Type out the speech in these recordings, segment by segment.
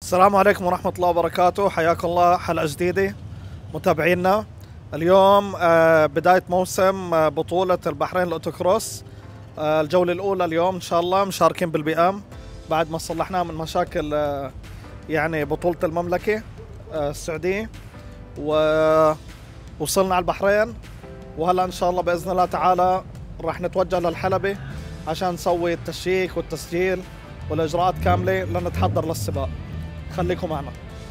السلام عليكم ورحمة الله وبركاته، حياكم الله حلقة جديدة متابعينا. اليوم بداية موسم بطولة البحرين الأوتوكروس، الجولة الأولى اليوم إن شاء الله. مشاركين بالبئام بعد ما صلحناه من مشاكل يعني بطولة المملكة السعودية، ووصلنا على البحرين. وهلا إن شاء الله بإذن الله تعالى راح نتوجه للحلبة عشان نسوي التشييك والتسجيل والإجراءات كاملة لنتحضر للسباق. خليكم معنا.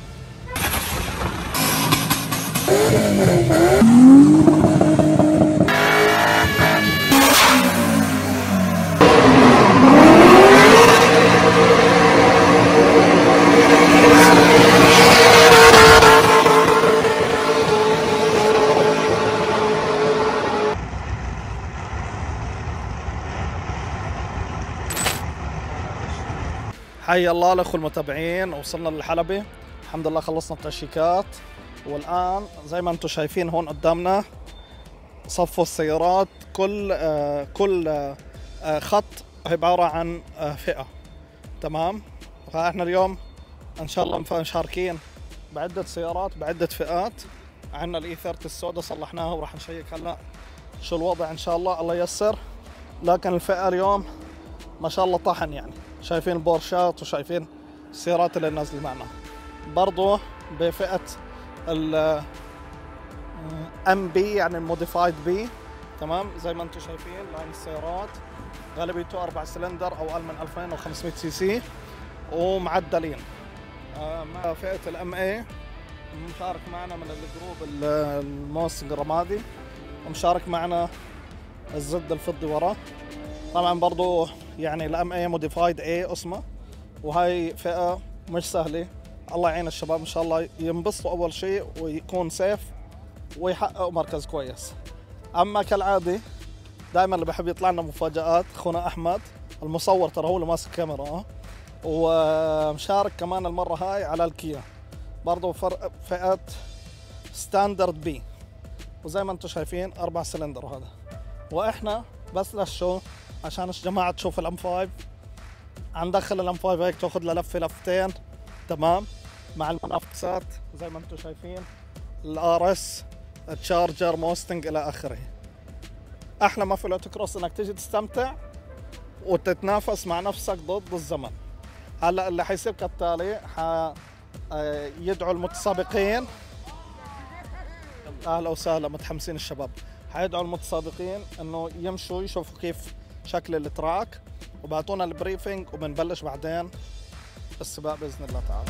حي الله الاخوة المتابعين، وصلنا للحلبة الحمد لله، خلصنا التشيكات. والان زي ما انتم شايفين هون قدامنا صفوا السيارات، كل خط عبارة عن فئة. تمام، فاحنا اليوم ان شاء الله مشاركين بعدة سيارات بعدة فئات. عندنا الاي 30 السوداء صلحناها وراح نشيك هلا شو الوضع ان شاء الله، الله ييسر. لكن الفئة اليوم ما شاء الله طحن، يعني شايفين البورشات وشايفين السيارات اللي نازله معنا. برضو بفئة ال ام بي يعني الموديفايد بي، تمام زي ما انتم شايفين لاين السيارات غالبيته 4 سلندر او اقل من 2500 سي سي ومعدلين. مع فئة الام اي مشارك معنا من الجروب الموسق الرمادي، ومشارك معنا الزد الفضي وراه. طبعا برضو يعني الام اي موديفايد اي اسمه، وهي فئة مش سهلة. الله يعين الشباب ان شاء الله ينبسطوا اول شيء ويكون سيف ويحققوا مركز كويس. اما كالعادة دائما اللي بحب يطلع لنا مفاجآت اخونا احمد المصور، ترى هو اللي ماسك كاميرا، ومشارك كمان المرة هاي على الكيا برضو فئة ستاندرد بي، وزي ما انتم شايفين 4 سلندر. وهذا واحنا بس للشو عشان الجماعة تشوف الام 5، هندخل الام 5 هيك تاخذ لها لفة لفتين، تمام، مع المنافسات زي ما انتم شايفين الار اس التشارجر موستنج الى اخره. احلى ما في الاوتوكروس انك تيجي تستمتع وتتنافس مع نفسك ضد الزمن. هلا اللي حيصير كالتالي يدعوا المتسابقين، اهلا وسهلا متحمسين الشباب، حيدعوا المتسابقين انه يمشوا يشوفوا كيف شكل التراك وبعطونا البريفنج، وبنبلش بعدين السباق باذن الله تعالى.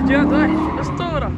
جهاد وحش اسطوره.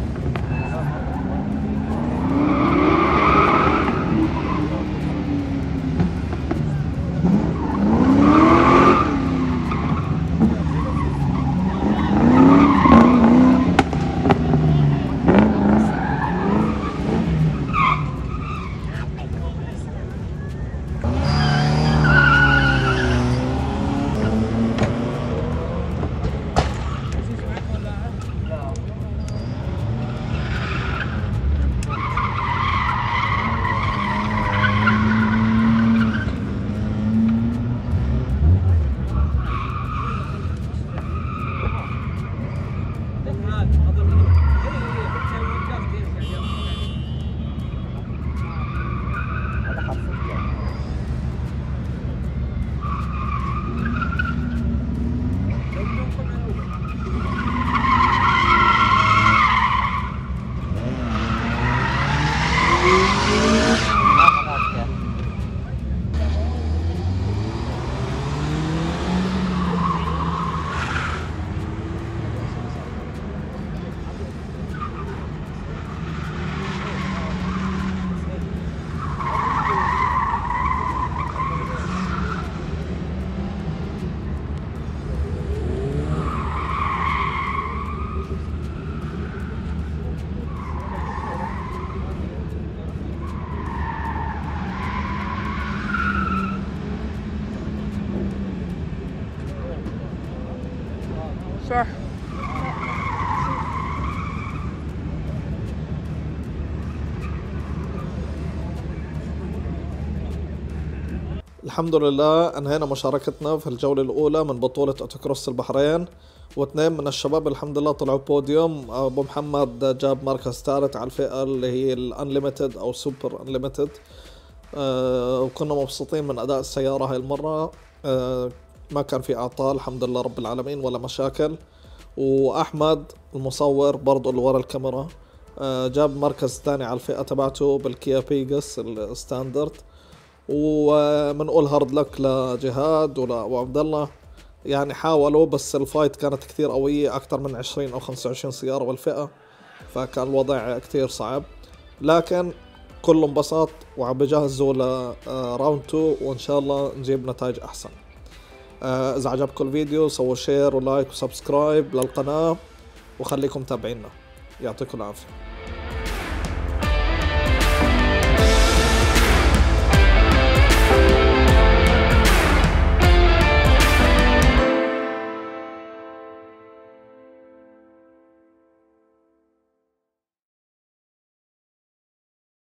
صح. الحمد لله انهينا مشاركتنا في الجولة الأولى من بطولة أوتوكروس البحرين، واثنين من الشباب الحمد لله طلعوا بوديوم. أبو محمد جاب مركز ثالث على الفئة اللي هي الأنليمتد أو سوبر أنليمتد. وكنا مبسوطين من أداء السيارة هاي المرة. ما كان في أعطال الحمد لله رب العالمين ولا مشاكل. وأحمد المصور برضو اللي ورا الكاميرا جاب مركز ثاني على الفئة تبعته بالكيا بيجس الستاندرد. ومنقول هارد لك لجهاد ولا عبد الله، يعني حاولوا بس الفايت كانت كثير قوية، أكثر من 20 أو 25 سيارة بالفئة، فكان الوضع كثير صعب. لكن كله انبسط وعم بجهزوا لراوند 2 وإن شاء الله نجيب نتائج أحسن. إذا عجبكم الفيديو سووا شير ولايك وسبسكرايب للقناة وخليكم تابعينا. يعطيكم العافية.